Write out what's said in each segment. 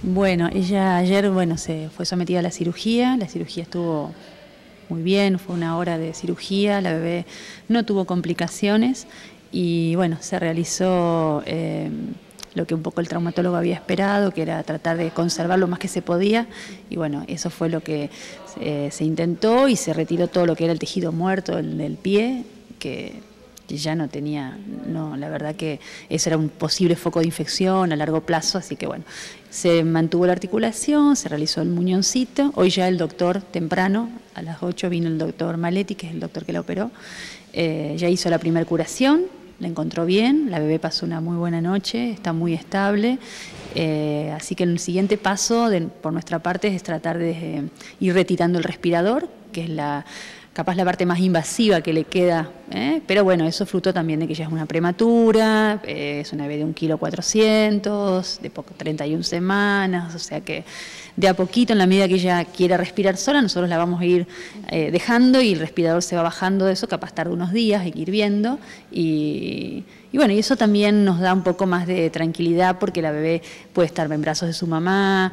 Bueno, ella ayer, se fue sometida a la cirugía estuvo muy bien, fue 1 hora de cirugía, la bebé no tuvo complicaciones y bueno, se realizó lo que un poco el traumatólogo había esperado, que era tratar de conservar lo más que se podía, y bueno, eso fue lo que se intentó, y se retiró todo lo que era el tejido muerto del pie, que ya no tenía, la verdad que eso era un posible foco de infección a largo plazo, así que bueno, se mantuvo la articulación, se realizó el muñoncito. Hoy ya el doctor temprano, a las 8 vino el doctor Maletti, que es el doctor que la operó, ya hizo la primera curación, la encontró bien, la bebé pasó una muy buena noche, está muy estable, así que el siguiente paso por nuestra parte es tratar de ir retirando el respirador, que es capaz la parte más invasiva que le queda, pero bueno, eso es fruto también de que ella es una prematura, es una bebé de 1,4 kg, de 31 semanas, o sea que de a poquito, en la medida que ella quiera respirar sola, nosotros la vamos a ir dejando, y el respirador se va bajando de eso, capaz tarda unos días, hay que ir viendo, y bueno, y eso también nos da un poco más de tranquilidad, porque la bebé puede estar en brazos de su mamá,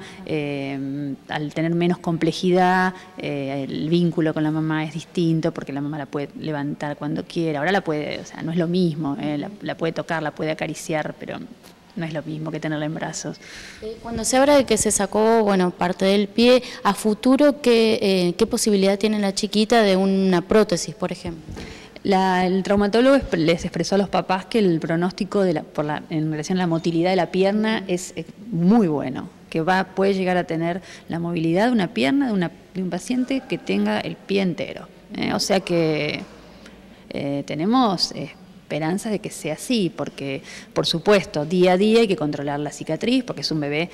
al tener menos complejidad, el vínculo con la mamá es distinto, porque la mamá la puede levantar cuando quiera, ahora la puede, o sea, no es lo mismo, la puede tocar, la puede acariciar, pero no es lo mismo que tenerla en brazos. Cuando se habla de que se sacó, bueno, parte del pie, a futuro, ¿qué posibilidad tiene la chiquita de una prótesis, por ejemplo? El traumatólogo les expresó a los papás que el pronóstico en relación a la motilidad de la pierna es muy bueno, que puede llegar a tener la movilidad de una pierna de un paciente que tenga el pie entero. O sea que tenemos esperanzas de que sea así, porque por supuesto día a día hay que controlar la cicatriz, porque es un bebé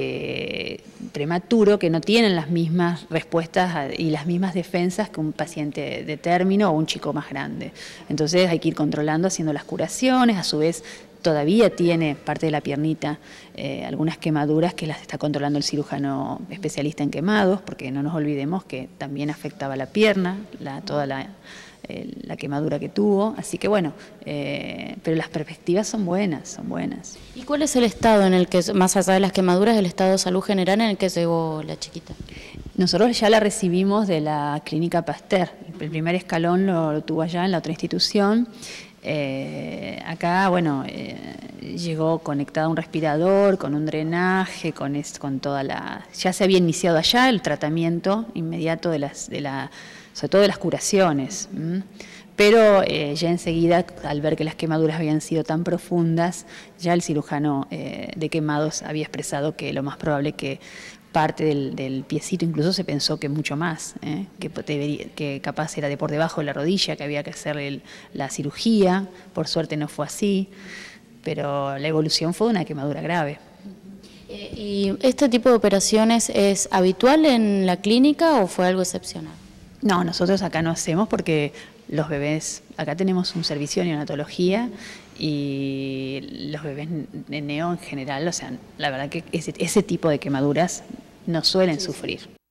prematuro, que no tiene las mismas respuestas y las mismas defensas que un paciente de término o un chico más grande. Entonces hay que ir controlando, haciendo las curaciones. A su vez todavía tiene parte de la piernita algunas quemaduras que las está controlando el cirujano especialista en quemados, porque no nos olvidemos que también afectaba la pierna, toda la quemadura que tuvo, así que bueno, pero las perspectivas son buenas, son buenas. ¿Y cuál es el estado en el que, más allá de las quemaduras, el estado de salud general en el que llegó la chiquita? Nosotros ya la recibimos de la Clínica Pasteur, el primer escalón lo tuvo allá en la otra institución. Acá, bueno, llegó conectada a un respirador, con un drenaje, con toda ya se había iniciado allá el tratamiento inmediato sobre todo de las curaciones, pero ya enseguida, al ver que las quemaduras habían sido tan profundas, ya el cirujano de quemados había expresado que lo más probable que parte del piecito, incluso se pensó que mucho más, que capaz era de por debajo de la rodilla, que había que hacer la cirugía. Por suerte no fue así, pero la evolución fue de una quemadura grave. ¿Y este tipo de operaciones es habitual en la clínica o fue algo excepcional? No, nosotros acá no hacemos, porque los bebés, acá tenemos un servicio de neonatología, y los bebés de neo en general, o sea, la verdad que ese tipo de quemaduras no suelen sufrir.